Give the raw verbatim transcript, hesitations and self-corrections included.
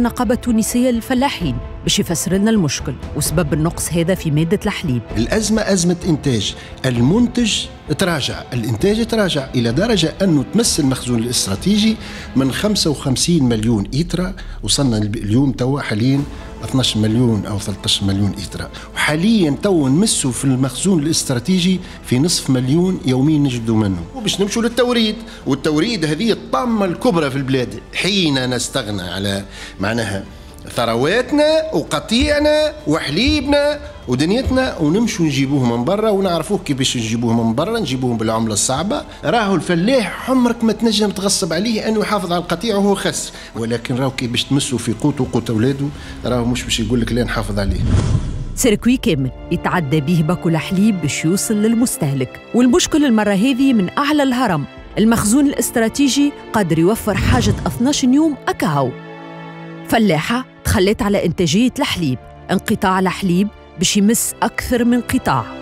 النقابة التونسية للفلاحين باش يفسر لنا المشكل وسبب النقص هذا في مادة الحليب. الأزمة أزمة إنتاج، المنتج تراجع، الإنتاج تراجع إلى درجة أنه تمس المخزون الاستراتيجي من خمسة وخمسين مليون إيترا، وصلنا اليوم توا حاليا اثناش مليون أو ثلاثة عشر مليون إيترا، وحاليا تو نمسوا في المخزون الاستراتيجي في نصف مليون يوميا نجدوا منه، وباش نمشوا للتوريد، والتوريد هذه الطامة الكبرى في البلاد. حين نستغنى على معناها ثرواتنا وقطيعنا وحليبنا ودنيتنا ونمشوا نجيبوه من برا، ونعرفوه كيفاش نجيبوه من برا، نجيبوه بالعمله الصعبه. راهو الفلاح عمرك ما تنجم تغصب عليه انه يحافظ على القطيع وهو خسر، ولكن راهو كي باش تمسوا في قوت وقوت اولاده راهو مش باش يقول لك لا نحافظ عليه. سيركوي كامل يتعدى به باكو الحليب باش يوصل للمستهلك، والمشكل المره هذه من اعلى الهرم. المخزون الاستراتيجي قادر يوفر حاجه اثناش يوم اكاهو. فلاحة تخلت على إنتاجية الحليب، انقطاع الحليب باش يمس أكثر من قطاع.